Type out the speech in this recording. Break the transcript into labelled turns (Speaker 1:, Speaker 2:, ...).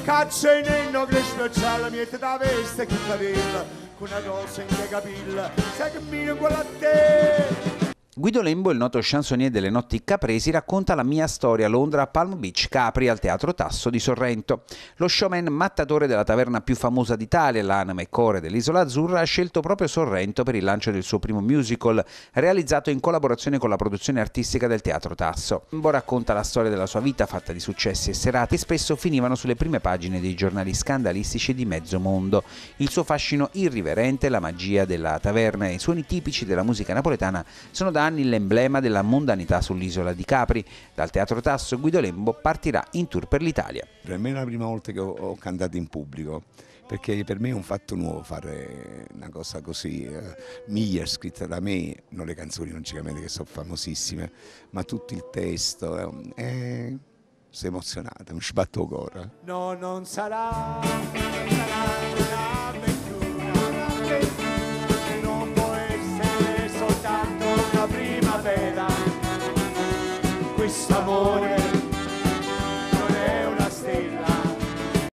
Speaker 1: Cazzo in enno cresce c'è miete da veste che carilla, con una rosa in che capilla, sai che mi guarda a te.
Speaker 2: Guido Lembo, il noto chansonnier delle notti capresi, racconta la mia storia a Londra a Palm Beach Capri al Teatro Tasso di Sorrento. Lo showman mattatore della taverna più famosa d'Italia, l'anima e core dell'Isola Azzurra, ha scelto proprio Sorrento per il lancio del suo primo musical, realizzato in collaborazione con la produzione artistica del Teatro Tasso. Lembo racconta la storia della sua vita fatta di successi e serate che spesso finivano sulle prime pagine dei giornali scandalistici di mezzo mondo. Il suo fascino irriverente, la magia della taverna e i suoni tipici della musica napoletana sono da anni l'emblema della mondanità sull'isola di Capri. Dal Teatro Tasso Guido Lembo partirà in tour per l'Italia.
Speaker 3: Per me è la prima volta che ho cantato in pubblico, perché per me è un fatto nuovo fare una cosa così. Miller, scritta da me, non le canzoni logicamente che sono famosissime, ma tutto il testo sei emozionata, è un sbatto cuore.
Speaker 1: No, non sarà un'avventura, non può essere soltanto una primavera, questo amore